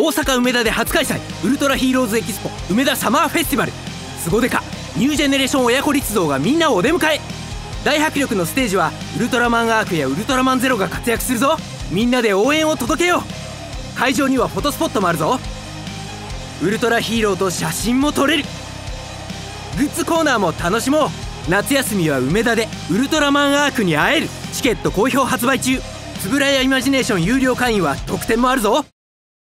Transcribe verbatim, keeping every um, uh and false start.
大阪梅田で初開催ウルトラヒーローズエキスポ梅田サマーフェスティバル。スゴデカニュージェネレーション親子立像がみんなをお出迎え。大迫力のステージはウルトラマンアークやウルトラマンゼロが活躍するぞ。みんなで応援を届けよう。会場にはフォトスポットもあるぞ。ウルトラヒーローと写真も撮れる。グッズコーナーも楽しもう。夏休みは梅田でウルトラマンアークに会える。チケット好評発売中。つぶらやイマジネーション有料会員は特典もあるぞ。